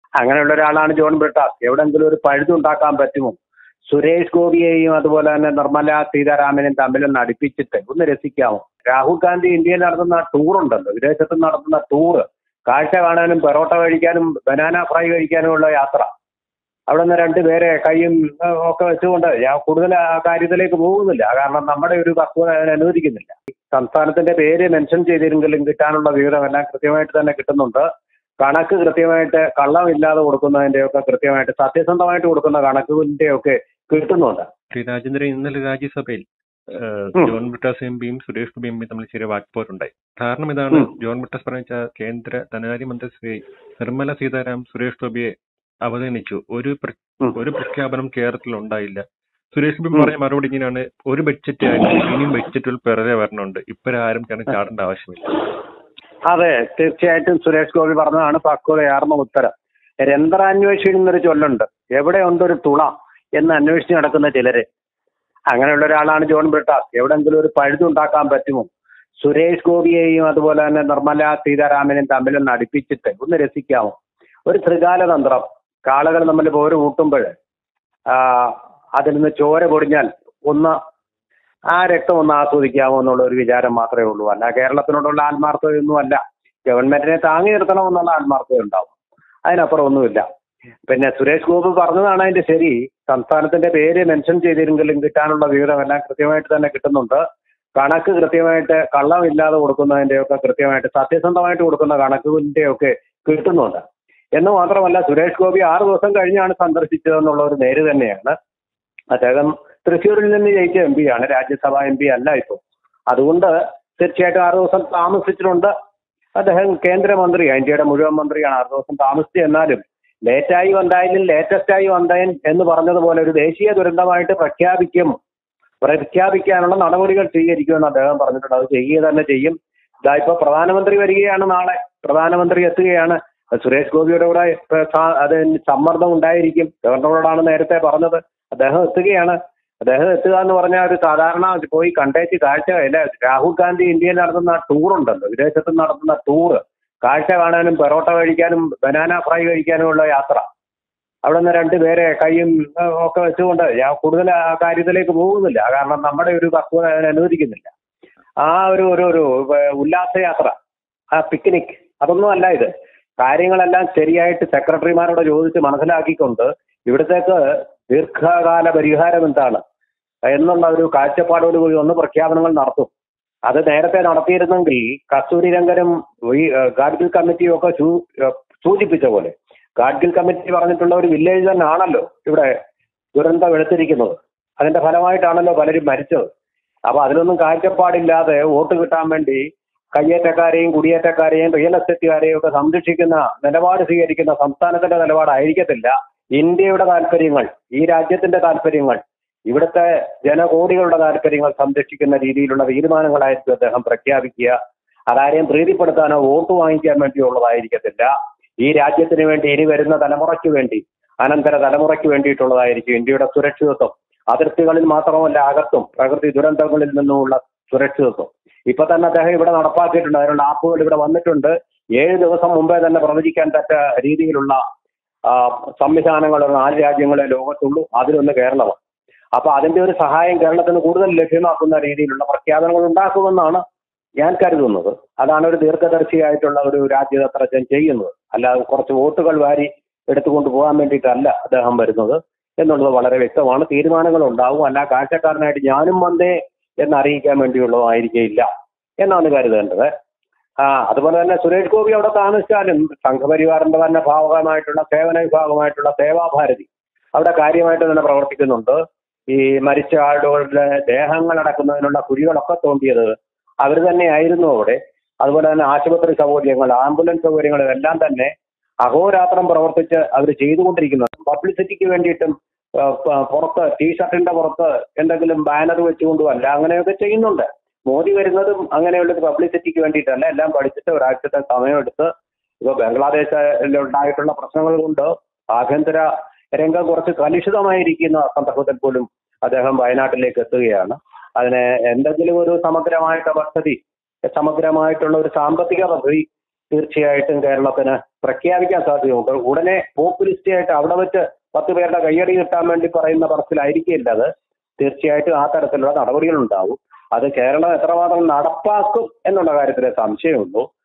അങ്ങനെയുള്ള ഒരാളാണ് ജോൺ ബ്രിട്ടാസ്. എവിടെങ്കിലും ഒരു പഴുതുണ്ടാക്കാൻ പറ്റുമോ? സുരേഷ് ഗോപിയെയും അതുപോലെ തന്നെ നിർമ്മല സീതാരാമനെയും തമ്മിലൊന്ന് അടുപ്പിച്ചിട്ട് ഒന്ന് രസിക്കാമോ? രാഹുൽ ഗാന്ധി ഇന്ത്യയിൽ നടത്തുന്ന ടൂർ ഉണ്ടല്ലോ, വിദേശത്ത് നടത്തുന്ന ടൂറ്, കാഴ്ച കാണാനും പെറോട്ട കഴിക്കാനും ബനാന ഫ്രൈ കഴിക്കാനും ഉള്ള യാത്ര. അവിടെ നിന്ന് രണ്ടുപേരെ കൈയും ഒക്കെ വെച്ചുകൊണ്ട് ഞാൻ കൂടുതൽ ആ കാര്യത്തിലേക്ക് പോകുന്നില്ല, കാരണം നമ്മുടെ ഒരു പക്വത അതിന് അനുവദിക്കുന്നില്ല. സംസ്ഥാനത്തിന്റെ പേര് മെൻഷൻ ചെയ്തിരുന്നെങ്കിലും കിട്ടാനുള്ള വിവരമെല്ലാം കൃത്യമായിട്ട് തന്നെ കിട്ടുന്നുണ്ട്. കണക്ക് കൃത്യമായിട്ട് കള്ളമില്ലാതെ കൊടുക്കുന്നതിന്റെയൊക്കെ കൃത്യമായിട്ട് സത്യസന്ധമായിട്ട് കൊടുക്കുന്ന കണക്കിന്റെയൊക്കെ കിട്ടുന്നുണ്ട്. ശ്രീ രാജേന്ദ്രൻ, ഇന്നലെ രാജ്യസഭയിൽ ജോൺ ബ്രിട്ടാസ് എംപിയും സുരേഷ് ഗോപി എംപിയും തമ്മിൽ ചെറിയ വാക്പോരുണ്ടായി. കാരണം ഇതാണ്. ജോൺ ബ്രിട്ടാസ് പറഞ്ഞ കേന്ദ്ര ധനകാര്യമന്ത്രി ശ്രീ നിർമ്മല സീതാരാമൻ സുരേഷ് ഗോപിയെ അവഗണിച്ചു. ഒരു പ്രഖ്യാപനം കേരളത്തിൽ ഉണ്ടായില്ല. സുരേഷ് ഗോപി പറഞ്ഞ മറുപടി ഇങ്ങനെയാണ്: ഒരു ബഡ്ജറ്റ് ആയിട്ട് ഇനിയും ബഡ്ജറ്റുകൾ പിറകെ വരണുണ്ട്, ഇപ്പോഴാരും കിടന്ന് ചാടേണ്ട ആവശ്യമില്ല. അതെ, തീർച്ചയായിട്ടും സുരേഷ് ഗോപി പറഞ്ഞതാണ് പക്വതയാർന്ന ഉത്തരം. രന്ധ്രാന്വേഷിക്കുന്നൊരു ചൊല്ലുണ്ട്, എവിടെ ഉണ്ടൊരു തുള എന്ന് അന്വേഷിച്ച് നടക്കുന്ന ചിലര്. അങ്ങനെയുള്ള ഒരാളാണ് ജോൺ ബ്രിട്ടാസ്. എവിടെങ്കിലും ഒരു പഴുതുണ്ടാക്കാൻ പറ്റുമോ? സുരേഷ് ഗോപിയെയും അതുപോലെ തന്നെ നിർമ്മല സീതാരാമനെയും തമ്മിലൊന്ന് അടുപ്പിച്ചിട്ട് ഒന്ന് രസിക്കാമോ? ഒരു ത്രികാല തന്ത്രം. കാളകൾ തമ്മിൽ പോര് കൂട്ടുമ്പോൾ അതിൽ നിന്ന് ചോര പൊടിഞ്ഞാൽ ഒന്ന് ആ രക്തം ഒന്ന് ആസ്വദിക്കാമോ എന്നുള്ള ഒരു വിചാരം മാത്രമേ ഉള്ളൂ. അല്ല കേരളത്തിനോടുള്ള ആത്മാർത്ഥതയൊന്നും അല്ല. ഗവൺമെന്റിനെ താങ്ങി നിർത്തണമെന്നുള്ള ആത്മാർത്ഥത ഉണ്ടാവും, അതിനപ്പുറം ഒന്നുമില്ല. പിന്നെ സുരേഷ് ഗോപി പറഞ്ഞതാണ് അതിന്റെ ശരി. സംസ്ഥാനത്തിന്റെ പേര് മെൻഷൻ ചെയ്തിരുന്നെങ്കിലും കിട്ടാനുള്ള വിവരമെല്ലാം കൃത്യമായിട്ട് തന്നെ കിട്ടുന്നുണ്ട്. കണക്ക് കൃത്യമായിട്ട് കള്ളമില്ലാതെ കൊടുക്കുന്നതിന്റെയൊക്കെ കൃത്യമായിട്ട് സത്യസന്ധമായിട്ട് കൊടുക്കുന്ന കണക്കിന്റെയൊക്കെ കിട്ടുന്നുണ്ട്. എന്ന് മാത്രമല്ല, സുരേഷ് ഗോപി 6 ദിവസം കഴിഞ്ഞാണ് സന്ദർശിച്ചതെന്നുള്ള ഒരു നേര് തന്നെയാണ്. അദ്ദേഹം തൃശ്ശൂരിൽ നിന്ന് ജയിച്ച എം പിയാണ്, രാജ്യസഭാ എം പി അല്ല ഇപ്പോൾ. അതുകൊണ്ട് തീർച്ചയായിട്ടും 6 ദിവസം താമസിച്ചിട്ടുണ്ട്. അദ്ദേഹം കേന്ദ്രമന്ത്രിയാണ്, ഇന്ത്യയുടെ മുഴുവൻ മന്ത്രിയാണ്. 6 ദിവസം താമസിച്ചു. എന്നാലും ലേറ്റായി വന്നായാലും ലേറ്റസ്റ്റായി വന്നേൻ എന്ന് പറഞ്ഞതുപോലെ ഒരു ദേശീയ ദുരന്തമായിട്ട് പ്രഖ്യാപിക്കാനുള്ള നടപടികൾ സ്വീകരിക്കുമെന്ന് അദ്ദേഹം പറഞ്ഞിട്ടുണ്ട്. അത് ചെയ്യുക തന്നെ ചെയ്യും. ഇതായിപ്പോ പ്രധാനമന്ത്രി വരികയാണ്, നാളെ പ്രധാനമന്ത്രി എത്തുകയാണ്. സുരേഷ് ഗോപിയുടെ കൂടെ അത് സമ്മർദ്ദം ഉണ്ടായിരിക്കും. ഗവർണറോടാണ് നേരത്തെ പറഞ്ഞത്. അദ്ദേഹം എത്തുകയാണ്. അദ്ദേഹം എത്തുക എന്ന് പറഞ്ഞാൽ ഒരു സാധാരണ പോയി കണ്ടേച്ച് കാഴ്ച അല്ല. രാഹുൽ ഗാന്ധി ഇന്ത്യയിൽ നടത്തുന്ന ടൂർ ഉണ്ടല്ലോ, വിദേശത്ത് നടത്തുന്ന ടൂറ്, കാഴ്ച കാണാനും പെറോട്ട കഴിക്കാനും ബനാന ഫ്രൈ കഴിക്കാനും ഉള്ള യാത്ര. അവിടെ നിന്ന് രണ്ടുപേരെ കൈയും ഒക്കെ വെച്ചുകൊണ്ട് ഞാൻ കൂടുതൽ ആ കാര്യത്തിലേക്ക് പോകുന്നില്ല, കാരണം നമ്മുടെ ഒരു പക്വത അതിന് അനുവദിക്കുന്നില്ല. ആ ഒരു ഉല്ലാസയാത്ര, ആ പിക്നിക്, അതൊന്നും അല്ല ഇത്. കാര്യങ്ങളെല്ലാം ശരിയായിട്ട് സെക്രട്ടറിമാരോട് ചോദിച്ച് മനസ്സിലാക്കിക്കൊണ്ട് ഇവിടത്തേക്ക് ദീർഘകാല പരിഹാരം എന്താണ് എന്നുള്ള ഒരു കാഴ്ചപ്പാടോടുകൂടി ഒന്ന് പ്രഖ്യാപനങ്ങൾ നടത്തും. അത് നേരത്തെ നടത്തിയിരുന്നെങ്കിൽ കസ്തൂരി രംഗനും ഈ ഗാഡ്ഗിൽ കമ്മിറ്റിയും ഒക്കെ സൂചിപ്പിച്ച പോലെ, ഗാഡ്ഗിൽ കമ്മിറ്റി പറഞ്ഞിട്ടുള്ള ഒരു വില്ലേജ് തന്നെ ആണല്ലോ ഇവിടെ ദുരന്തം എടുത്തിരിക്കുന്നത്. അതിന്റെ ഫലമായിട്ടാണല്ലോ പലരും മരിച്ചത്. അപ്പൊ അതിലൊന്നും കാഴ്ചപ്പാടില്ലാതെ വോട്ട് കിട്ടാൻ വേണ്ടി കയ്യേറ്റക്കാരെയും കുടിയേറ്റക്കാരെയും റിയൽ എസ്റ്റേറ്റുകാരെയും ഒക്കെ സംരക്ഷിക്കുന്ന നിലപാട് സ്വീകരിക്കുന്ന സംസ്ഥാനത്തിന്റെ നിലപാടായിരിക്കത്തില്ല. ഇന്ത്യയുടെ താല്പര്യങ്ങൾ, ഈ രാജ്യത്തിന്റെ താല്പര്യങ്ങൾ, ഇവിടുത്തെ ജനകോടികളുടെ താല്പര്യങ്ങൾ സംരക്ഷിക്കുന്ന രീതിയിലുള്ള തീരുമാനങ്ങളായിരിക്കും അദ്ദേഹം പ്രഖ്യാപിക്കുക. അതാരെയും പ്രീതിപ്പെടുത്താനോ വോട്ട് വാങ്ങിക്കാൻ വേണ്ടിയുള്ളതായിരിക്കത്തില്ല. ഈ രാജ്യത്തിന് വേണ്ടി ഇനി വരുന്ന തലമുറയ്ക്ക് വേണ്ടി, അനന്തര തലമുറയ്ക്ക് വേണ്ടിയിട്ടുള്ളതായിരിക്കും. ഇന്ത്യയുടെ സുരക്ഷിതത്വം അതിർത്തികളിൽ മാത്രമല്ല, അകത്തും പ്രകൃതി ദുരന്തങ്ങളിൽ നിന്നുമുള്ള സുരക്ഷിതത്വം ഇപ്പൊ തന്നെ അദ്ദേഹം ഇവിടെ നടപ്പാക്കിയിട്ടുണ്ട്. അതിനുള്ള ആപ്പുകൾ ഇവിടെ വന്നിട്ടുണ്ട്. 7 ദിവസം മുമ്പേ തന്നെ പ്രവചിക്കാൻ തക്ക രീതിയിലുള്ള സംവിധാനങ്ങൾ 4 രാജ്യങ്ങളെ ലോകത്തുള്ളൂ, അതിലൊന്ന് കേരളമാണ്. അപ്പൊ അതിന്റെ ഒരു സഹായം കേരളത്തിന് കൂടുതൽ ലഭ്യമാക്കുന്ന രീതിയിലുള്ള പ്രഖ്യാപനങ്ങൾ ഉണ്ടാക്കുമെന്നാണ് ഞാൻ കരുതുന്നത്. അതാണ് ഒരു ദീർഘദർശിയായിട്ടുള്ള ഒരു രാജ്യതന്ത്രജ്ഞൻ ചെയ്യുന്നത്. അല്ലാതെ കുറച്ച് വോട്ടുകൾ വാരി എടുത്തുകൊണ്ട് പോകാൻ വേണ്ടിയിട്ടല്ല അദ്ദേഹം വരുന്നത് എന്നുള്ളത് വളരെ വ്യക്തമാണ്. തീരുമാനങ്ങൾ ഉണ്ടാവും, അല്ല കാഴ്ചക്കാരനായിട്ട് ഞാനും വന്നേ എന്നറിയിക്കാൻ വേണ്ടിയുള്ളതായിരിക്കില്ല എന്നാണ് കരുതേണ്ടത്. അതുപോലെ തന്നെ സുരേഷ് ഗോപി അവിടെ താമസിച്ചാലും സംഘപരിവാറിന്റെ തന്നെ ഭാഗമായിട്ടുള്ള സേവന വിഭാഗമായിട്ടുള്ള സേവാഭാരതി അവിടെ കാര്യമായിട്ട് തന്നെ പ്രവർത്തിക്കുന്നുണ്ട്. ഈ മരിച്ച ആളുകളുടെ ദേഹങ്ങൾ അടക്കുന്നതിനുള്ള കുഴികളൊക്കെ തോണ്ടിയത് അവർ തന്നെയായിരുന്നു അവിടെ. അതുപോലെ തന്നെ ആശുപത്രി സൗകര്യങ്ങൾ, ആംബുലൻസ് സൗകര്യങ്ങൾ എല്ലാം തന്നെ അഹോരാത്രം പ്രവർത്തിച്ച് അവർ ചെയ്തുകൊണ്ടിരിക്കുന്നത്. പബ്ലിസിറ്റിക്ക് വേണ്ടിയിട്ടും പുറത്ത് ടീഷർട്ടിന്റെ പുറത്ത് എന്തെങ്കിലും ബാനർ വെച്ചുകൊണ്ടും അല്ല, അങ്ങനെയൊക്കെ ചെയ്യുന്നുണ്ട്. മോദി വരുന്നതും അങ്ങനെയുള്ളൊരു പബ്ലിസിറ്റിക്ക് വേണ്ടിയിട്ടല്ല. എല്ലാം പഠിച്ചിട്ട് ഒരാഴ്ചത്തെ സമയമെടുത്ത് ഇപ്പൊ ബംഗ്ലാദേശിലുണ്ടായിട്ടുള്ള പ്രശ്നങ്ങൾ കൊണ്ട് ആഭ്യന്തര രംഗം കുറച്ച് കലുഷിതമായിരിക്കുന്ന സന്ദർഭത്തിൽ പോലും അദ്ദേഹം വയനാട്ടിലേക്ക് എത്തുകയാണ്. അതിന് എന്തെങ്കിലും ഒരു സമഗ്രമായിട്ടുള്ള ഒരു സാമ്പത്തിക പദ്ധതി തീർച്ചയായിട്ടും കേരളത്തിന് പ്രഖ്യാപിക്കാൻ സാധ്യതയുണ്ട്. ഉടനെ പോപ്പുലിസ്റ്റ് ആയിട്ട് അവിടെ വെച്ച് 10 പേരുടെ കയ്യടി കിട്ടാൻ വേണ്ടി പറയുന്ന പറച്ചിലായിരിക്കില്ല അത്. തീർച്ചയായിട്ടും ആ തരത്തിലുള്ള നടപടികൾ ഉണ്ടാവും. അത് കേരളം എത്രമാത്രം നടപ്പാക്കും എന്നുള്ള കാര്യത്തിൽ സംശയമുള്ളൂ.